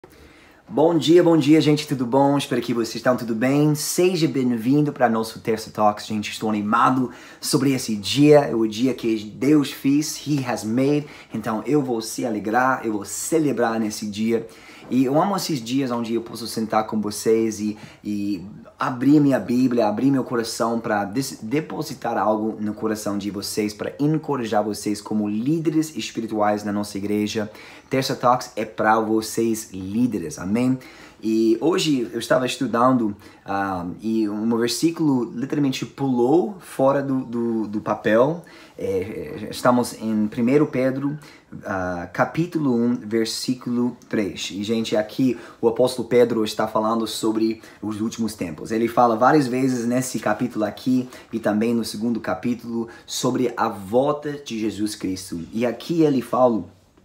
Bom dia, gente, tudo bom? Espero que vocês estão tudo bem. Seja bem-vindo para nosso Terça Talks, gente. Estou animado sobre esse dia, é o dia que Deus fez, He has made. Então eu vou se alegrar, eu vou celebrar nesse dia. E eu amo esses dias onde eu posso sentar com vocês e abrir minha Bíblia, abrir meu coração para depositar algo no coração de vocês, para encorajar vocês como líderes espirituais na nossa igreja. Terça Talks é para vocês líderes, amém? E hoje eu estava estudando e um versículo literalmente pulou fora do papel. Estamos em 1 Pedro, capítulo 1, versículo 3. E, gente, aqui o apóstolo Pedro está falando sobre os últimos tempos. Ele fala várias vezes nesse capítulo aqui e também no segundo capítulo sobre a volta de Jesus Cristo. E aqui ele fala,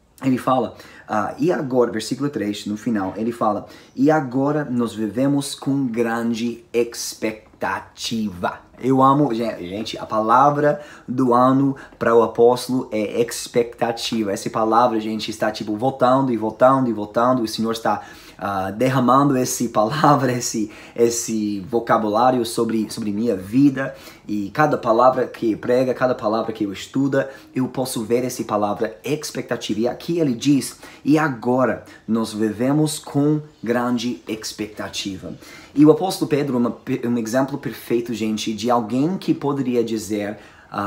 e agora, versículo 3, no final, ele fala, e agora nós vivemos com grande expectativa. Eu amo, gente, a palavra do ano para o apóstolo é expectativa. Essa palavra, gente, está tipo voltando e voltando e voltando. O Senhor está derramando essa palavra, esse vocabulário sobre minha vida. E cada palavra que prega, cada palavra que eu estudo, eu posso ver essa palavra expectativa. E aqui ele diz, e agora nós vivemos com grande expectativa. E o apóstolo Pedro é um exemplo perfeito, gente, de alguém que poderia dizer,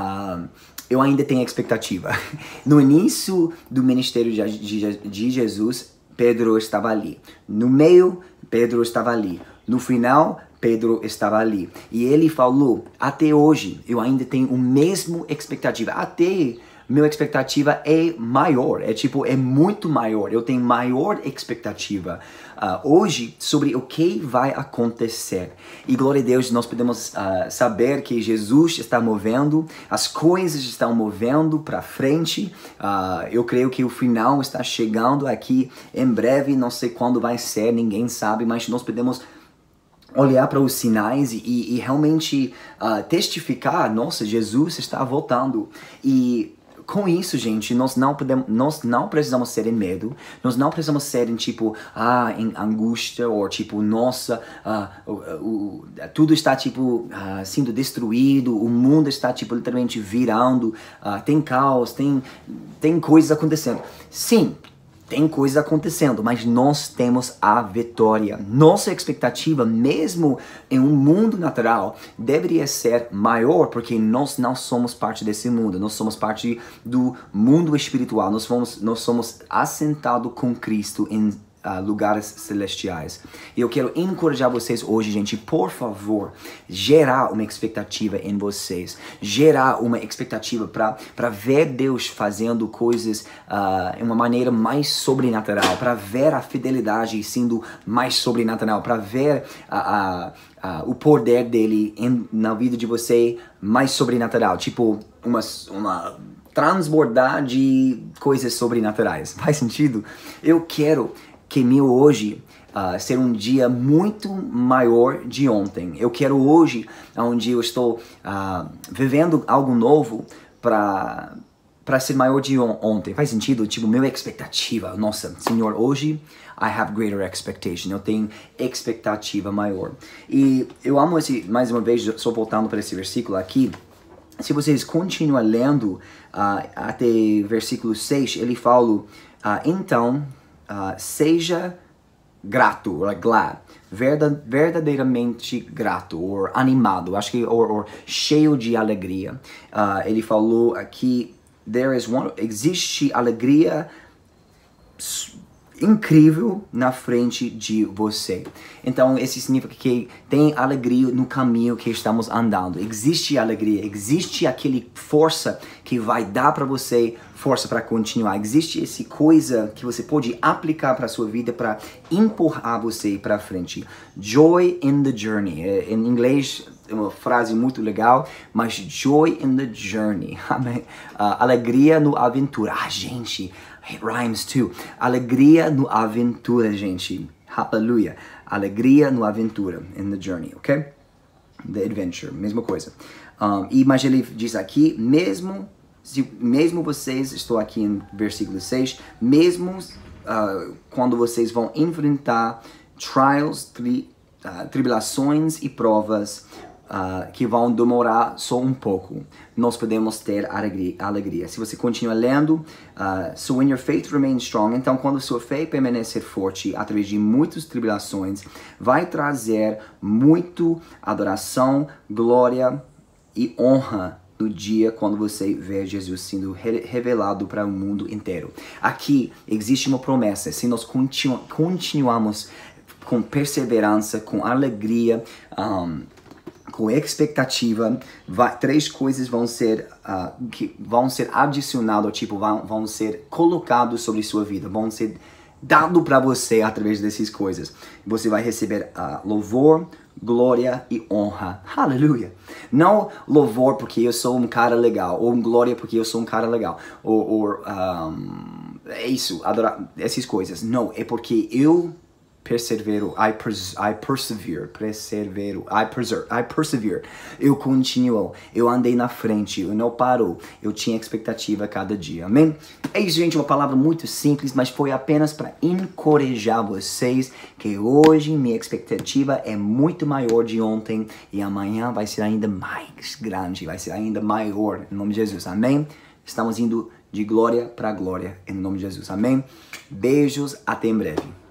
eu ainda tenho expectativa. No início do ministério de Jesus, Pedro estava ali. No meio, Pedro estava ali. No final, Pedro estava ali. E ele falou, até hoje, eu ainda tenho a mesma expectativa. Até minha expectativa é maior, é muito maior. Eu tenho maior expectativa hoje sobre o que vai acontecer. E glória a Deus, nós podemos saber que Jesus está movendo, as coisas estão movendo para frente. Eu creio que o final está chegando aqui em breve, não sei quando vai ser, ninguém sabe, mas nós podemos olhar para os sinais e realmente testificar, nossa, Jesus está voltando. E com isso, gente, nós não precisamos ser em medo, nós não precisamos ser em em angústia, ou nossa, tudo está sendo destruído, o mundo está literalmente virando, tem caos, tem coisas acontecendo. Sim, tem coisas acontecendo, mas nós temos a vitória. Nossa expectativa, mesmo em um mundo natural, deveria ser maior, porque nós não somos parte desse mundo. Nós somos parte do mundo espiritual. Nós somos assentados com Cristo em lugares celestiais. E eu quero encorajar vocês hoje, gente, por favor, gerar uma expectativa em vocês, gerar uma expectativa para ver Deus fazendo coisas de uma maneira mais sobrenatural, para ver a fidelidade sendo mais sobrenatural, para ver o poder dele na vida de você mais sobrenatural, uma transbordar de coisas sobrenaturais. Faz sentido? Eu quero que meu hoje ser um dia muito maior de ontem. Eu quero hoje, onde eu estou vivendo algo novo para ser maior de ontem. Faz sentido? Minha expectativa. Nossa, Senhor, hoje I have greater expectation. Eu tenho expectativa maior. E eu amo mais uma vez, só voltando para esse versículo aqui. Se vocês continuam lendo até versículo 6, ele fala, então, seja grato, or glad, verdadeiramente grato, ou animado, acho que, ou cheio de alegria. Ele falou aqui, existe alegria incrível na frente de você. Então, isso significa que tem alegria no caminho que estamos andando. Existe alegria, existe aquele força que vai dar para você força para continuar. Existe essa coisa que você pode aplicar para sua vida para empurrar você para frente. Joy in the journey. Em inglês é uma frase muito legal, mas joy in the journey. Alegria no aventura. Gente, it rhymes too. Alegria no aventura, gente. Hallelujah. Alegria no aventura. In the journey, ok? The adventure. Mesma coisa. Mas ele diz aqui, mesmo vocês, estou aqui em versículo 6, mesmo quando vocês vão enfrentar trials, tribulações e provas que vão demorar só um pouco, nós podemos ter alegria. Se você continua lendo, so when your faith remains strong, então quando sua fé permanecer forte através de muitas tribulações, vai trazer muito adoração, glória e honra no dia quando você vê Jesus sendo revelado para o mundo inteiro. Aqui existe uma promessa: se nós continuamos com perseverança, com alegria, com expectativa, três coisas vão ser adicionadas, tipo, vão ser colocadas sobre sua vida, vão ser dado para você através dessas coisas. Você vai receber louvor, glória e honra. Aleluia! Não louvor porque eu sou um cara legal, ou glória porque eu sou um cara legal, ou é isso, adorar essas coisas. Não, é porque eu persevero, I persevere, eu continuo, eu andei na frente, eu não paro, eu tinha expectativa cada dia, amém? É isso, gente, uma palavra muito simples, mas foi apenas para encorajar vocês que hoje minha expectativa é muito maior de ontem e amanhã vai ser ainda mais grande, vai ser ainda maior, em nome de Jesus, amém? Estamos indo de glória para glória, em nome de Jesus, amém? Beijos, até em breve.